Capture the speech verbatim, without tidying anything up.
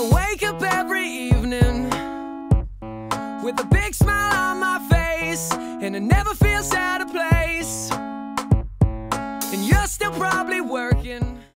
I wake up every evening with a big smile on my face, and it never feels out of place. And you're still probably working